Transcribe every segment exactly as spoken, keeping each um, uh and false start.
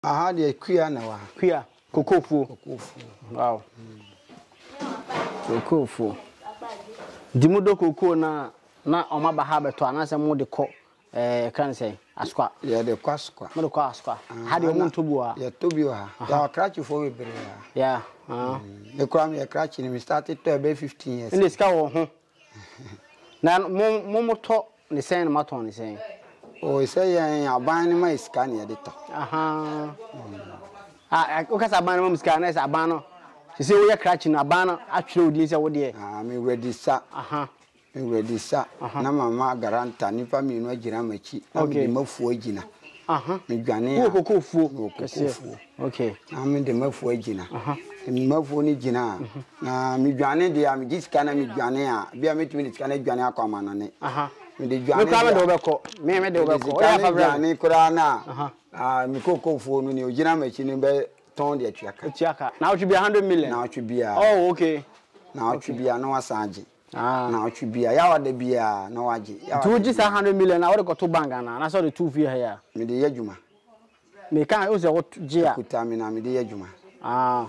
Aha de kuya na wa. Kuya kokofu. Kokofu. Wow. Kokofu. Dimudo koko na na oma baha beto anase mo de ko eh kan say askwa. Ya de kwaskwa. Mo de ko askwa. Ha de mo ntobu a. Ya tobi ha. Ya krachi fo we bere ya. Yeah. Ah. The crime ya krachi ni we started to about fifteen years. Ndi ska wo ho. Na mo mo moto ni sen ma ton ni sen. O say ya aban ni ma iska ni ya de to. Aha. Ah, o ka sa aban mo iska na sa aban no. Se se wo ya krachi na aban no atwere odi se wo de. Ah, me ready sa. Aha. Me ready sa. Na mama garanta ni pa mi no agira machi. Na me mafu agina. Aha. Me dwane ya. Wo kokofu. Kokofu. Okay. Na me de mafu agina. Aha. Me mafu ni gina. Na me dwane de ya me gisika na me dwane a. Bia me tumi ni sika na dwane akwa na ne. Aha. Me de dwane. Me kwa me de obeko. Me me de obeko. O ya fa dwane kura na. Aha. Ah, me kokofu no ni ogina machi ni be ton de atuaka. Atuaka. Na o be one hundred million. Na o bia. Oh, okay. Na o bia no wasaje. Ah. Na o bia. Ya wa de bia na waje. two just one hundred million na o de ko to bank na. Na so the two fear here. Me de yadwuma. Me kan o se what je a. Kuta me na me de yadwuma. Ah.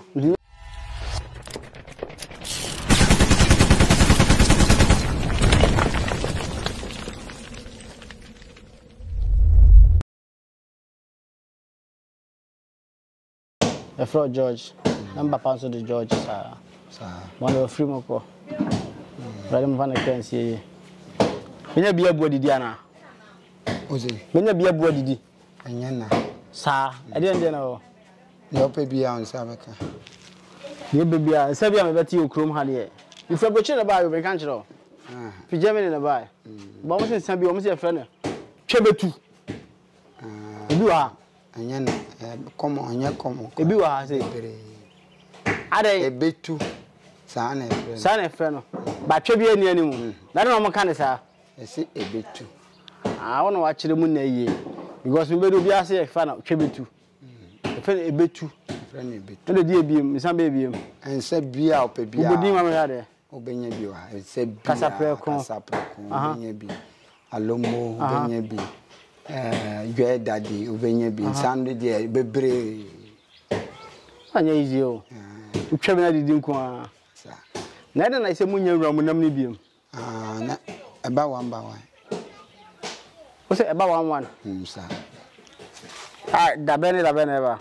The floor George. Number pass the George sir. Sir. One of free moko. Ready mo van can see. Menya bia bu adidi ana. Ozi. Menya bia bu adidi. Anya na. Sa, e dey ndey na o. Yo pe bia on sa beka. Ye be bia, se bia me beti okrom ha de. If we go na ba yo be kan kiro. Ah. Fi Germany na ba. Ba mo se san bi o mo se frɛ na. Twebetu. Ah. Ebi wa. Anya na. Komo anya komo. Ebi wa se. Ade ebetu. Sa na frɛ. Sa na frɛ no. Ba twe bi ani ani mu. Na na mo kan sa. Ese ebetu. Ah, wona wa kire mu na yie. Because we do be ase e fa na twebetu. E fa ebetu. Frɛ na ebetu. Na de ebiem, misan be ebiem. Ense bia o pe bia. Obodi ma me ya de. Obenya bi wa. Ense bia. Kasa preko. Kasa preko. Obenya bi. Alomo obenya bi. Eh, gwe daddy obenya bi. Sande de bebre. Anya easy o. Utwa na didi nko a. Sa. Na de na ise munya wura mu nam ne biem. Ah, na eba one by one. O se eba one one. Hmm, sa. Ah, da bene da bene ba.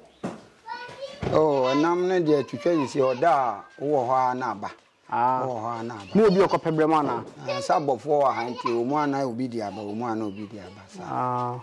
Oh, nam ne de twetwe yi si oda wo ho na aba. Ah. Wo ho na aba. Mo obi okopebre ma na. Ah, sa bofo wa hanti o mu ana obi di aba, o mu ana obi di aba sa. Ah.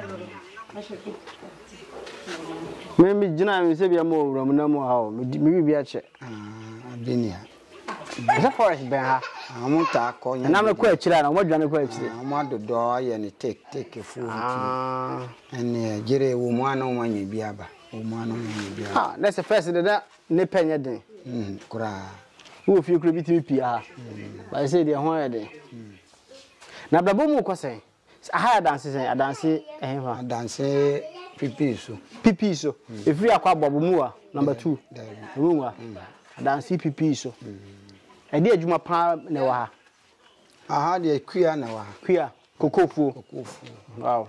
Me mi jina mi se bia mo wura mu nam ha o. Mi bi bia che. Ah, binia. Is forest ben ha? Amuta ko nya. Na me ko akira na mo dwane ko akire. Amu adodo ye ne take take fu. Ah. Ene jire wo mu ana o manya bi aba. O mu ana o manya bi aba. Ah, that's the first that ne penye den. Hmm, kura. Wo fi kuro bitimi pia. Ba say de ho ya den. Na blabo mu ko sen. Aha adanse sen adanse eh fa. Adanse pipi so. Pipi so. Efiri akwa bobo mu a number two. Room a. Adanse pipi so. E de adwuma pa ne wa ha. Aha de kuya na wa. Kuya kokofu. Kokofu. Wow.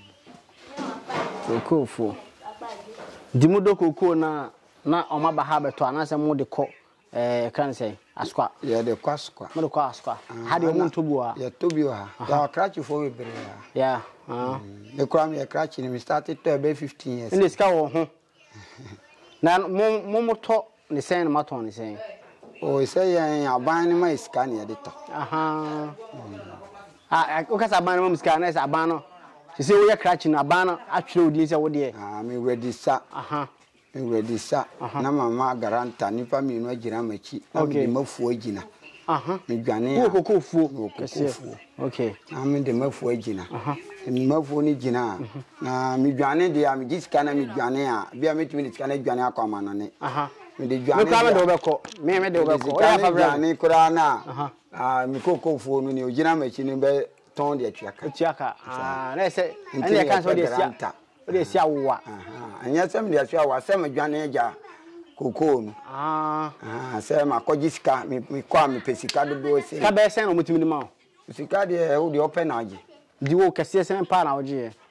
Kokofu. Dimudo koko na na oma baha beto anase mo de ko eh kan say askwa. Ya de kwaskwa. Mo de ko askwa. Ha de mo ntobu a. Ya tobi ha. Ya krachi fo we bere ya. Yeah. Ah. The crime ya krachi ni we started to about fifteen years. Ndi ska wo ho. Na mo mo moto ni sen ma ton ni sen. O say ya aban ni ma iska ni ya de to. Aha. Ah, o ka sa aban mo iska na sa aban no. Se se wo ya krachi na aban no atwere odi se wo de. Ah, me ready sa. Aha. Me ready sa. Na mama garanta ni pa mi no agira machi. Na me mafu agina. Aha. Me dwane ya. Wo kokofu. Wo kokofu. Okay. Na me de mafu agina. Aha. Me mafu ni gina. Na me dwane de ya me gisika na me dwane ya. Bia me tumi ni sika na dwane akwa manane. Aha. Me de dwane. Me kwa me de obeko. Me me de obeko. O ya fa dwane kura na. Ah, me kokofu no ni ogina machi ni be ton de atuaka. Atuaka. Ah, na se ene kan so de sia. O de sia wo a. Aha. Anya sem de sia wo sem dwane eja koko no. Ah. Ah, se ma kogisika me me kwa me pesika dodo se. Ka be sen no mutimi ni ma. Sika de o de open na age. Di wo kese sen pa na oje.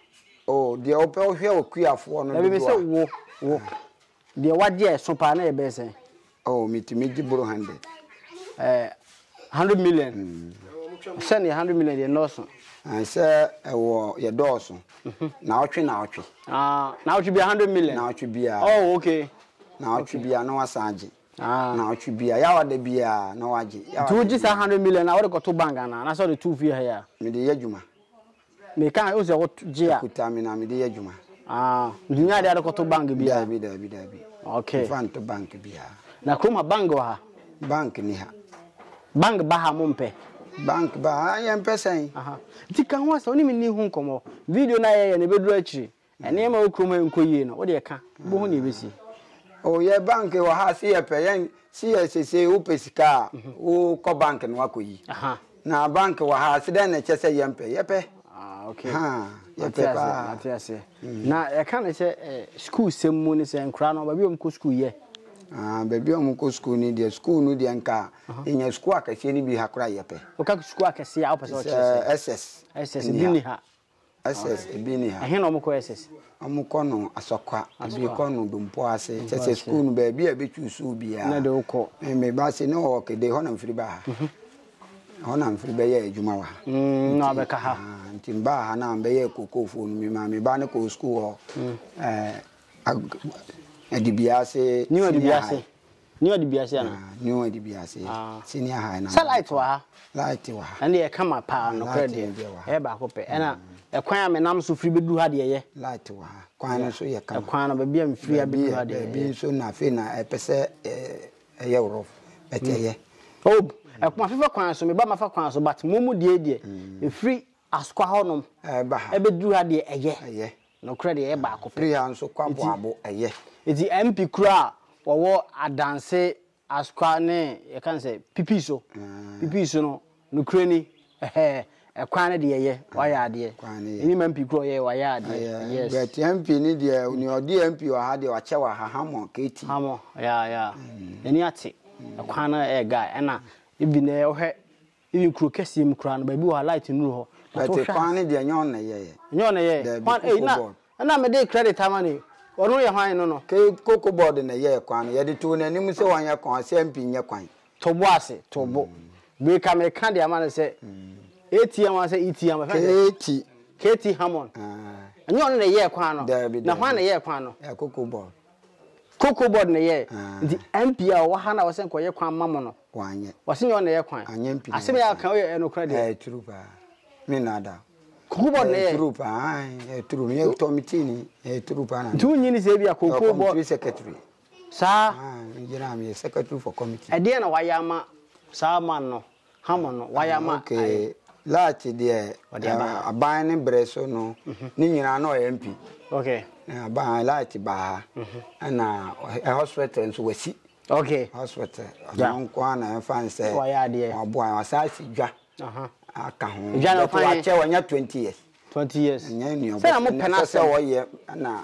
Oh, the open here queer for no. Let me say wo wo. The what year so pa na e be say. Oh, me to me bro hundred. Eh one hundred million. Send one hundred million the no so. I say e wo ye dawson. Na otwe na otwe. Ah, now it should be one hundred million. Na otwe bia. Oh, okay. Na otwe bia na wasaje. Ah. Na otwe bia ya wade bia na waje. two just one hundred million na what go to bank na. Na so the two fear here. Me de yadwuma. Me kan o se what gia. Kuta me na me de yadwuma. Ah, dunya de go to bank bia. Bi da bi da bi. Okay. Fan to bank bia. Na kroma bank wa ha. Bank ni ha. Bank ba ha mo mpe. Bank ba ya mpesen. Aha. Ti kan ho asa oni me ni hu nkomo. Video na ye ye na beduru akiri. Ene ma okroma enkoyie no. Wo de ka. Bo ho na ebesi. Oh, ye bank wa ha si ye pe yen si ye sese wo pesika wo ko bank no akoyi. Aha. Na bank wa ha si den na chese ye mpe ye pe. Ah, okay. Ha, ye pe ba. Atiase. Na e kan se school semmu ni se nkra no ba bi om ko school ye. Ah, baby om ko school ni de school no de nka enya school akase ni bi ha kra ye pe. O ka school akase ya o pese o chese. S S. S S bi ni ha. S S bi ni ha. Ehe no mo ko S S. Amuko no asokwa abi ko no dumpo ase chese school no ba bi a be chusu bia na de uko me ba se no o ke de ho na mfiri ba ho na mfiri ba ye adwuma wa mm na be ka ha nti ba ha na be ye kokofo no me ma me ba ne ko school ho eh adibiase ni adibiase ni adibiase ana ni adibiase senior high na satellite wa light wa ande e kama pa no credit e ba ko pe ena e kwan a menam so firi bedu ha de ye light wa kwan no so ye kama e kwan no be bia mfiri a bedu ha de bi so na fe na e pese e ye woro beteye oh e kwan fefa kwan so me ba mafa kwan so but momu de de e free askwa honom e ba ha e bedu ha de eye eye no credit e ba ko pe free han so kwabo abo eye iti M P kura wo adanse askwa ne e kan say pipi so pipi so no no kreni eh e kwan de ye wa ya de ni M P kura ye wa ya de yes but M P ni de ni odi M P wa ha de wa che wa ha Hammond keti Hammond ya ya eni ate e kwan na e guy e na ibi na e he ibi kuro kesi m kura no ba bi wa light nuru ho but kwan de nyon na ye nyon na ye kwan e na na me de credit amani onu ye hwan no no ke koko board na ye kwan ye de to na nim se wan ye kwan se M P nye kwan to bo ase to bo be ka me kan de amani se A T M wan se E T M K T K T Hammond ah nyon na ye kwan no na hwan na ye kwan no e koko board koko board na ye di M P a wo ha na wo se nko ye kwan mamo no wanye wo se nyon na ye kwan asem ya kan ye no credit eh true pa me nada koko board na ye true pa eh true me to mitini eh true pa na tu nyini se bia koko board secretary sa ah ngira me secretary for committee e de na waya ma sa man no Hammond no waya ma okay lati de aban ne breso no ni nyina na o M P okay aban lati ba na hospital nso wasi okay hospital don kwa na fan say waya de abo an asasi dwa aha aka ho dwa no fa wa che wanya twenty years twenty years nya ni obo say na mo pena say wo ye na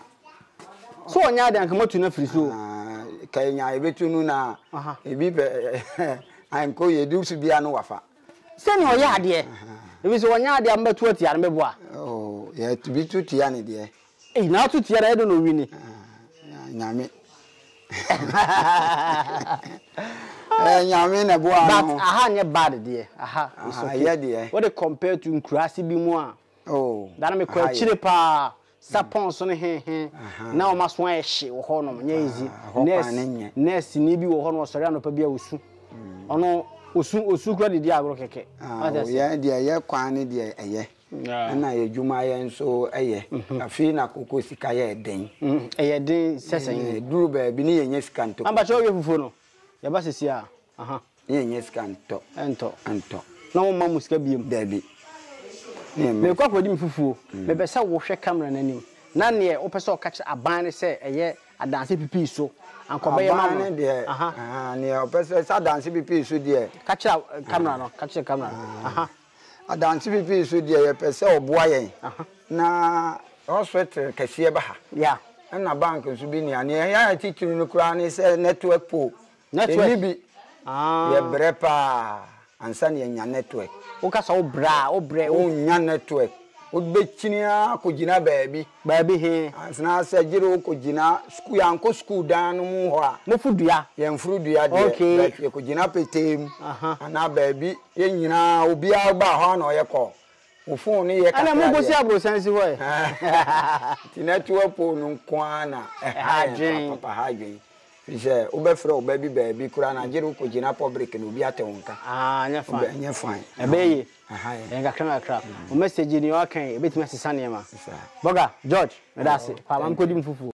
so onya de anka motu na firi so kai nya ebetunu na ebi be anko ye du su bia no wafa say ni oya ade ebi so onya ade amba tu atia na bebo a oh ye to bi tu tia ni de eh na tu tia na edo no wi ni nyame eh nyame na bo ano but aha nye bad de aha is okay de what they compare to nkurasi bi mu a oh dana me kwa chire pa sapon so ne he he na o maso a ehye wo ho no nya easy nurse nurse ni bi wo ho no sori anopa bi a osu ono osu osu kura de di agro keke ah ye de ye kwan ne de eye na ye djuma ye nso eye afi na kokko sika ye den eye den sesen duru ba bi ne ye nya sika nto amba cho ye fufu no ye ba sesi a aha ye nya sika nto ento ento na wo ma musika biem da bi me kwa kwa di mfufu me be sa wo hwe camera nanim na ne wo pese o kache aban ne se eye adanse pipi so ankobe ye mama aha ah ne o pese sa adanse pipi so de kache camera no kache camera aha adanse pipi so de ye pese oboa yen na hospital kase ba ha ya na bank so bi ni ane ya titiri no kura ne se network po network bi ah ye brepa ansa ne nya network o ka sa o bra o bre o nya network Obechinia kogina baby. Baby he. Asna se jiro kogina school yanko school dan no mu ho a. Mo fudua. Ye mfurudua de. Okay. Ye kogina petem. Aha. Ana baby ye nyina obi agba ho na oye ko. Ofun ni ye ka. Ana mo gosi abrosansi ho e. Tinetu apo no kwana. Eh papa hajin. Fise obefre obabi baby kura na jiro kogina public no obi ate wonka. Ah, nya fine. Nya fine. Ebeye. Aha. Enga kana kra. O message ni o kan ebetuma sesa ne ma. Boga George, me da se. Pa mam kodi mfufu.